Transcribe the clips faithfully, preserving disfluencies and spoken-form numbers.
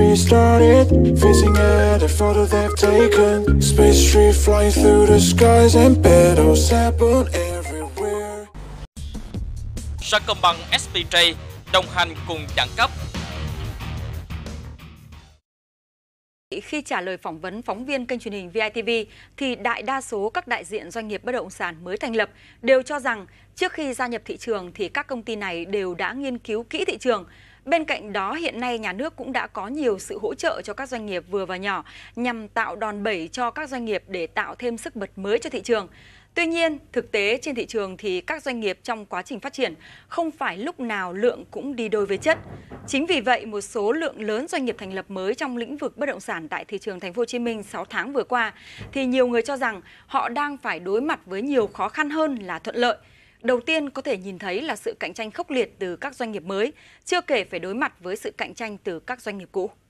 restarted, facing at a photo they've taken. Space tree flying through the skies and battles happen everywhere. Sacombank ét pê Trade đồng hành cùng đẳng cấp. Khi trả lời phỏng vấn phóng viên kênh truyền hình vê i tê vê, thì đại đa số các đại diện doanh nghiệp bất động sản mới thành lập đều cho rằng trước khi gia nhập thị trường thì các công ty này đều đã nghiên cứu kỹ thị trường. Bên cạnh đó, hiện nay nhà nước cũng đã có nhiều sự hỗ trợ cho các doanh nghiệp vừa và nhỏ nhằm tạo đòn bẩy cho các doanh nghiệp để tạo thêm sức bật mới cho thị trường. Tuy nhiên, thực tế trên thị trường thì các doanh nghiệp trong quá trình phát triển không phải lúc nào lượng cũng đi đôi với chất. Chính vì vậy, một số lượng lớn doanh nghiệp thành lập mới trong lĩnh vực bất động sản tại thị trường Thành phố Hồ Chí Minh sáu tháng vừa qua thì nhiều người cho rằng họ đang phải đối mặt với nhiều khó khăn hơn là thuận lợi. Đầu tiên có thể nhìn thấy là sự cạnh tranh khốc liệt từ các doanh nghiệp mới, chưa kể phải đối mặt với sự cạnh tranh từ các doanh nghiệp cũ.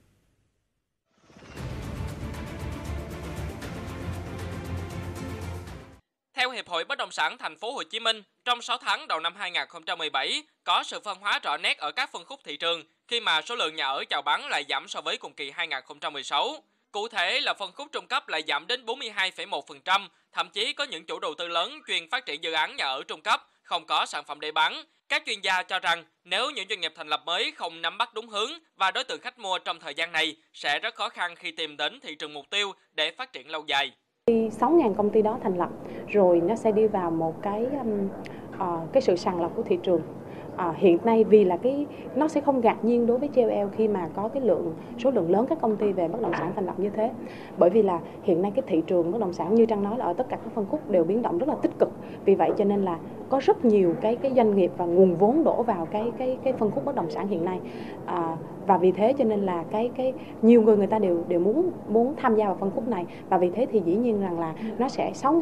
Theo Hiệp hội Bất động sản Thành phố Hồ Chí Minh, trong sáu tháng đầu năm hai nghìn không trăm mười bảy có sự phân hóa rõ nét ở các phân khúc thị trường khi mà số lượng nhà ở chào bán lại giảm so với cùng kỳ hai nghìn không trăm mười sáu. Cụ thể là phân khúc trung cấp lại giảm đến bốn mươi hai phẩy một phần trăm, thậm chí có những chủ đầu tư lớn chuyên phát triển dự án nhà ở trung cấp không có sản phẩm để bán. Các chuyên gia cho rằng nếu những doanh nghiệp thành lập mới không nắm bắt đúng hướng và đối tượng khách mua trong thời gian này sẽ rất khó khăn khi tìm đến thị trường mục tiêu để phát triển lâu dài. sáu nghìn công ty đó thành lập rồi nó sẽ đi vào một cái um, uh, cái sự sàng lọc của thị trường. À, hiện nay vì là cái nó sẽ không ngạc nhiên đối với gi eo lờ khi mà có cái lượng số lượng lớn các công ty về bất động sản thành lập như thế, bởi vì là hiện nay cái thị trường bất động sản như Trang nói là ở tất cả các phân khúc đều biến động rất là tích cực, vì vậy cho nên là có rất nhiều cái cái doanh nghiệp và nguồn vốn đổ vào cái cái cái phân khúc bất động sản hiện nay, à, và vì thế cho nên là cái cái nhiều người người ta đều đều muốn muốn tham gia vào phân khúc này, và vì thế thì dĩ nhiên rằng là nó sẽ sáu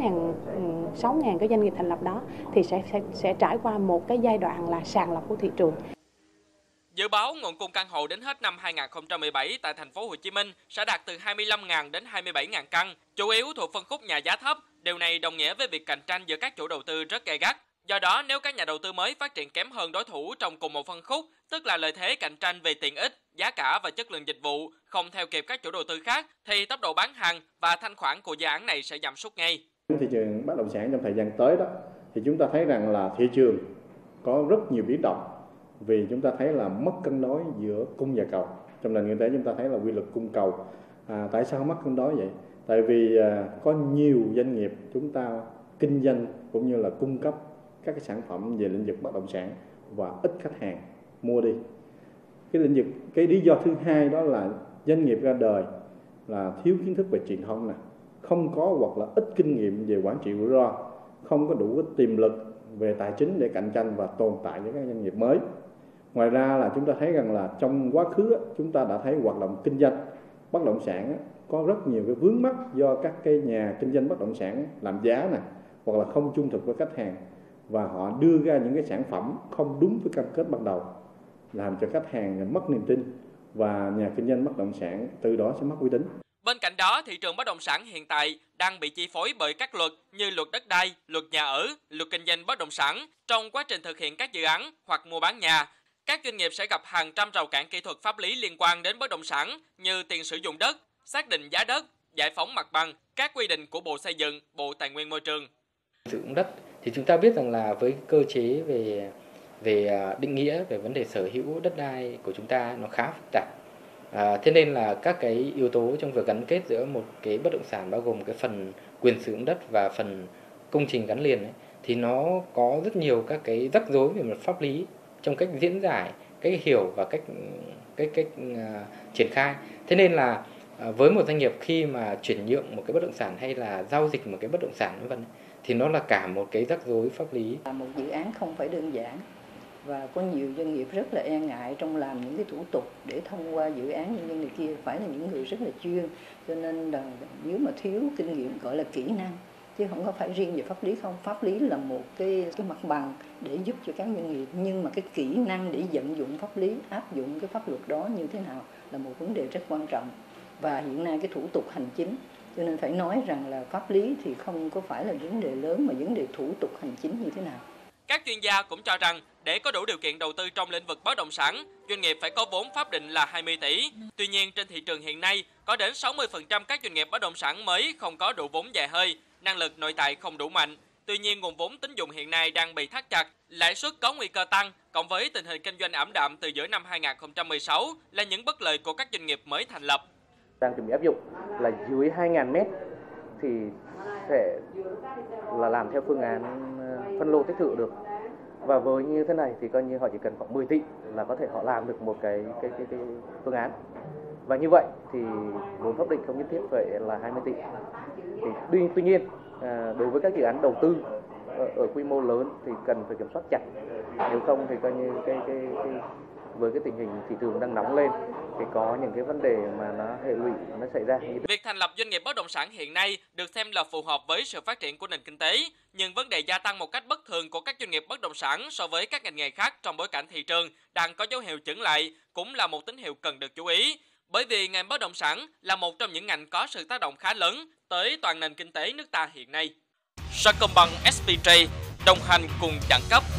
nghìn cái doanh nghiệp thành lập đó thì sẽ sẽ sẽ trải qua một cái giai đoạn là sàng lọc của thị trường. Dự báo nguồn cung căn hộ đến hết năm hai nghìn không trăm mười bảy tại Thành phố Hồ Chí Minh sẽ đạt từ hai mươi lăm nghìn đến hai mươi bảy nghìn căn, chủ yếu thuộc phân khúc nhà giá thấp. Điều này đồng nghĩa với việc cạnh tranh giữa các chủ đầu tư rất gay gắt. Do đó, nếu các nhà đầu tư mới phát triển kém hơn đối thủ trong cùng một phân khúc, tức là lợi thế cạnh tranh về tiện ích, giá cả và chất lượng dịch vụ không theo kịp các chủ đầu tư khác, thì tốc độ bán hàng và thanh khoản của dự án này sẽ giảm sút ngay. Thị trường bất động sản trong thời gian tới đó, thì chúng ta thấy rằng là thị trường có rất nhiều biến động, vì chúng ta thấy là mất cân đối giữa cung và cầu. Trong nền kinh tế chúng ta thấy là quy luật cung cầu. À, tại sao mất cân đối vậy? Tại vì à, có nhiều doanh nghiệp chúng ta kinh doanh cũng như là cung cấp các cái sản phẩm về lĩnh vực bất động sản và ít khách hàng mua đi. Cái lĩnh vực, cái lý do thứ hai đó là doanh nghiệp ra đời là thiếu kiến thức về truyền thông nè, không có hoặc là ít kinh nghiệm về quản trị rủi ro, không có đủ cái tiềm lực về tài chính để cạnh tranh và tồn tại với các doanh nghiệp mới. Ngoài ra là chúng ta thấy rằng là trong quá khứ chúng ta đã thấy hoạt động kinh doanh bất động sản có rất nhiều cái vướng mắc do các cái nhà kinh doanh bất động sản làm giá nè, hoặc là không trung thực với khách hàng, và họ đưa ra những cái sản phẩm không đúng với cam kết ban đầu, làm cho khách hàng mất niềm tin và nhà kinh doanh bất động sản từ đó sẽ mất uy tín. Bên cạnh đó, thị trường bất động sản hiện tại đang bị chi phối bởi các luật như luật đất đai, luật nhà ở, luật kinh doanh bất động sản. Trong quá trình thực hiện các dự án hoặc mua bán nhà, các doanh nghiệp sẽ gặp hàng trăm rào cản kỹ thuật pháp lý liên quan đến bất động sản như tiền sử dụng đất, xác định giá đất, giải phóng mặt bằng, các quy định của Bộ Xây dựng, Bộ Tài nguyên Môi trường. Sử dụng đất thì chúng ta biết rằng là với cơ chế về về định nghĩa về vấn đề sở hữu đất đai của chúng ta nó khá phức tạp. À, thế nên là các cái yếu tố trong việc gắn kết giữa một cái bất động sản bao gồm cái phần quyền sử dụng đất và phần công trình gắn liền ấy, thì nó có rất nhiều các cái rắc rối về mặt pháp lý trong cách diễn giải, cách hiểu và cách cách cách uh, triển khai. Thế nên là uh, với một doanh nghiệp khi mà chuyển nhượng một cái bất động sản hay là giao dịch một cái bất động sản vân vân thì nó là cả một cái rắc rối pháp lý. Một dự án không phải đơn giản, và có nhiều doanh nghiệp rất là e ngại trong làm những cái thủ tục để thông qua dự án như này kia, phải là những người rất là chuyên, cho nên là nếu mà thiếu kinh nghiệm gọi là kỹ năng, chứ không có phải riêng về pháp lý không. Pháp lý là một cái cái mặt bằng để giúp cho các doanh nghiệp, nhưng mà cái kỹ năng để vận dụng pháp lý, áp dụng cái pháp luật đó như thế nào là một vấn đề rất quan trọng. Và hiện nay cái thủ tục hành chính, cho nên phải nói rằng là pháp lý thì không có phải là vấn đề lớn, mà vấn đề thủ tục hành chính như thế nào. Các chuyên gia cũng cho rằng để có đủ điều kiện đầu tư trong lĩnh vực bất động sản, doanh nghiệp phải có vốn pháp định là hai mươi tỷ. Tuy nhiên, trên thị trường hiện nay, có đến sáu mươi phần trăm các doanh nghiệp bất động sản mới không có đủ vốn dài hơi, năng lực nội tại không đủ mạnh. Tuy nhiên, nguồn vốn tín dụng hiện nay đang bị thắt chặt, lãi suất có nguy cơ tăng, cộng với tình hình kinh doanh ảm đạm từ giữa năm hai nghìn không trăm mười sáu là những bất lợi của các doanh nghiệp mới thành lập. Đang chuẩn bị áp dụng là dưới hai nghìn mét thì sẽ là làm theo phương án phân lô tích thự được. Và với như thế này thì coi như họ chỉ cần khoảng mười tỷ là có thể họ làm được một cái cái cái, cái phương án. Và như vậy thì vốn pháp định không nhất thiết phải là hai mươi tỷ. Thì tuy, tuy nhiên đối với các dự án đầu tư ở, ở quy mô lớn thì cần phải kiểm soát chặt. Nếu không thì coi như cái cái, cái với cái tình hình thị trường đang nóng lên thì có những cái vấn đề mà nó hệ lụy nó xảy ra. Việc thành lập doanh nghiệp bất động sản hiện nay được xem là phù hợp với sự phát triển của nền kinh tế, nhưng vấn đề gia tăng một cách bất thường của các doanh nghiệp bất động sản so với các ngành nghề khác trong bối cảnh thị trường đang có dấu hiệu chững lại cũng là một tín hiệu cần được chú ý. Bởi vì ngành bất động sản là một trong những ngành có sự tác động khá lớn tới toàn nền kinh tế nước ta hiện nay. Sacombank ét pê Trade đồng hành cùng đẳng cấp.